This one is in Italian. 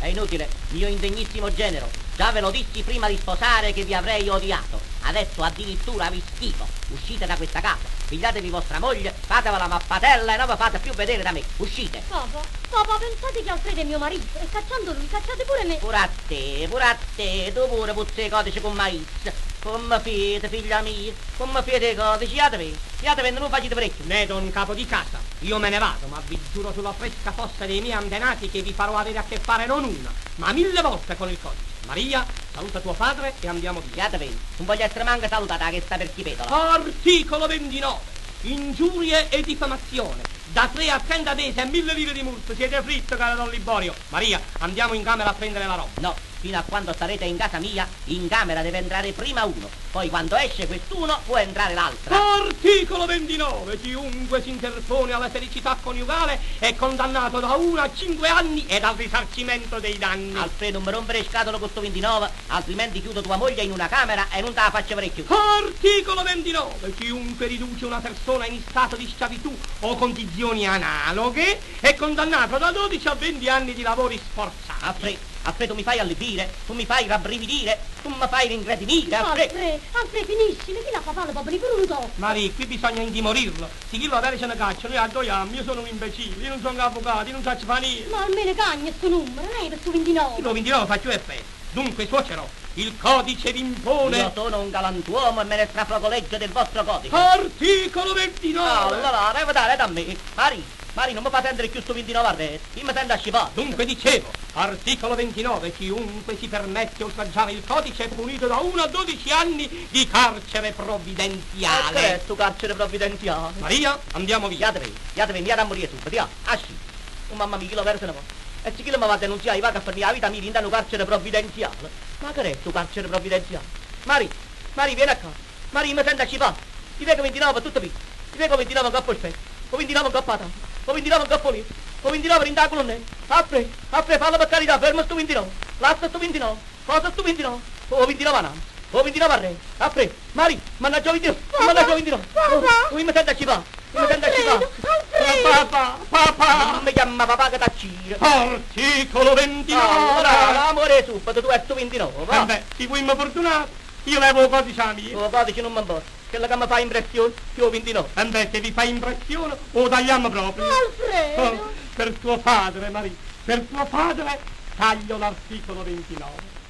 È inutile, mio indegnissimo genero. Già ve lo dissi prima di sposare che vi avrei odiato. Adesso addirittura vi schifo. Uscite da questa casa, pigliatevi vostra moglie, fatevela la mappatella e non vi fate più vedere da me. Uscite. Papà, pensate che Alfredo è mio marito e cacciando lui cacciate pure me. Pure a te, tu pure puzzi codici con mais. Come fate, figlia mia? Come fate i codici? Fiatevi, non facete parecchio. Ne do un capo di casa. Io me ne vado, ma vi giuro sulla fresca fossa dei miei antenati che vi farò avere a che fare non una, ma 1000 volte con il codice. Maria, saluta tuo padre e andiamo via. Fiatevi, non voglio essere manca salutata che sta per chipetola. Articolo 29. Ingiurie e diffamazione. Da 3 a 30 mesi e 1000 lire di multa. Siete fritto, caro Don Liborio. Maria, andiamo in camera a prendere la roba. No, fino a quando starete in casa mia, in camera deve entrare prima uno. Poi quando esce quest'uno può entrare l'altra. Articolo 29. Chiunque si interpone alla felicità coniugale è condannato da 1 a 5 anni ed al risarcimento dei danni. Alfredo, non mi rompere scatole con sto 29, altrimenti chiudo tua moglie in una camera e non te la faccio parecchio. Articolo 29. Chiunque riduce una persona in stato di schiavitù o condizioni analoghe è condannato da 12 a 20 anni di lavori sforzati. Alfredo, mi fai allibire, tu mi fai rabbrividire, tu mi fai ringredimire, Alfredo, finisci, chi la papà le papà per un tocco. Maria, qui bisogna indimorirlo. Se chi lo avere ce ne caccia, noi addoiamo, io sono un imbecille, io non sono un avvocato, io non faccio fare niente. Ma almeno cagna sto numero, lei per sto 29. Io 29 faccio effetto. Dunque, suocero, il codice vi impone... Io sono un galantuomo e me ne strafloco legge del vostro codice. Articolo 29! Allora, deve dare da me. Mari, non mi fa tendere più sto 29 a re. Io mi tendo a scipare. Dunque dicevo, articolo 29, chiunque si permette oltraggiare il codice è punito da 1 a 12 anni di carcere provvidenziale. Che è sto carcere provvidenziale? Maria, andiamo via. Fiatevi, mi a morire subito, via, asci. Oh mamma mia, chi lo verso ne va? E se chi lo mi va a denunziare, va a farmi la vita mia in un carcere provvidenziale. Ma che è sto carcere provvidenziale? Mari, vieni a casa. Mari, mi tendo a scipare. Ti vedo 29 tutto qui. Ti vedo 29 in coppo il petto. O 29 in coppa la tavola. O 29 in coppo lì. O 29 in da colonnello. Apri, fallo per carità, fermo sto 29. Lascia sto 29. Cosa sto 29? O 29 a Nanzi. O 29 a re. Apri, Mari, mannaggia 29. Mannaggia 29. O mi tendo a scipare. Mi tendo a scipare. Papà. Non mi chiama papà che t'accire. Articolo 29. Allora, amore subito, tu hai sto 29. Va. Beh, ti vuoi fortunato? Io levo il codice a mia. Il codice non mi importa. Che mi fa impressione, più 29. E beh, se vi fa impressione, o tagliamo proprio. Alfredo! Per tuo padre, Maria, per tuo padre taglio l'articolo 29.